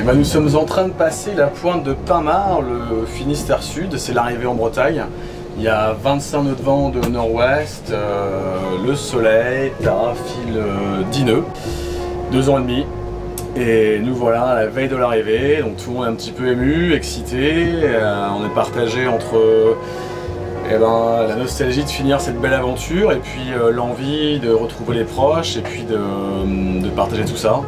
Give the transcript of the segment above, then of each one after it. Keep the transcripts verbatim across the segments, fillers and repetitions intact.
ben, nous sommes en train de passer la pointe de Pinmar, le Finistère Sud, c'est l'arrivée en Bretagne. Il y a vingt-cinq nœuds de vent de nord-ouest, euh, le soleil, Tara file euh, dix nœuds, deux ans et demi. Et nous voilà à la veille de l'arrivée, donc tout le monde est un petit peu ému, excité, euh, on est partagé entre eh ben, la nostalgie de finir cette belle aventure et puis euh, l'envie de retrouver les proches et puis de, de partager tout ça.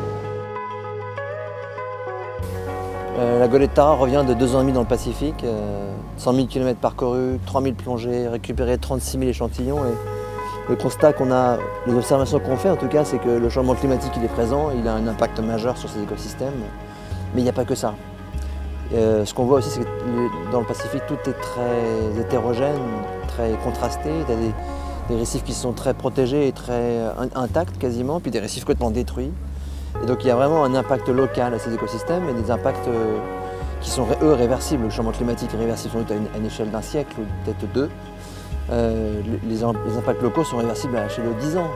Euh, la Golette Tara revient de deux ans et demi dans le Pacifique, euh, cent mille kilomètres parcourus, trois mille plongées, récupéré trente-six mille échantillons. Et le constat qu'on a, les observations qu'on fait en tout cas, c'est que le changement climatique il est présent, il a un impact majeur sur ces écosystèmes, mais il n'y a pas que ça. Euh, ce qu'on voit aussi, c'est que dans le Pacifique, tout est très hétérogène, très contrasté. Il y a des, des récifs qui sont très protégés et très intacts quasiment, puis des récifs complètement détruits. Et donc il y a vraiment un impact local à ces écosystèmes et des impacts euh, qui sont eux réversibles. Le changement climatique est réversible sans doute à une, à une échelle d'un siècle ou peut-être deux. Euh, les, les impacts locaux sont réversibles à l'échelle de dix ans.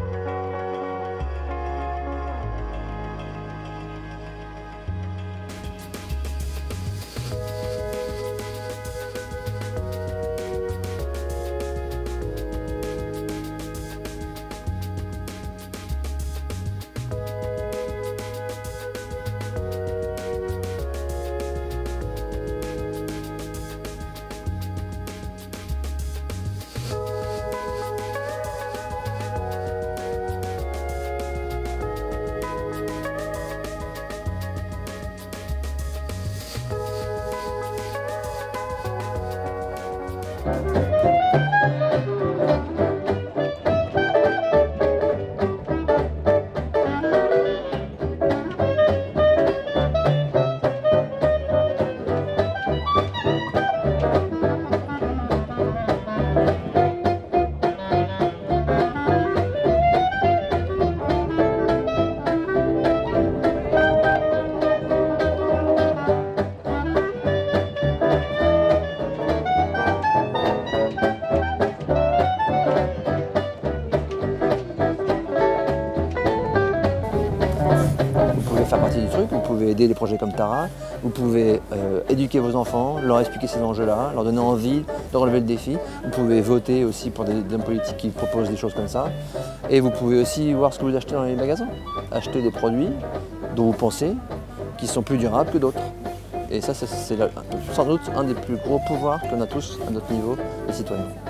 Faire partie du truc, vous pouvez aider les projets comme Tara, vous pouvez euh, éduquer vos enfants, leur expliquer ces enjeux-là, leur donner envie de relever le défi. Vous pouvez voter aussi pour des, des hommes politiques qui proposent des choses comme ça. Et vous pouvez aussi voir ce que vous achetez dans les magasins. Acheter des produits dont vous pensez qui sont plus durables que d'autres. Et ça, c'est sans doute un des plus gros pouvoirs qu'on a tous à notre niveau, les citoyens.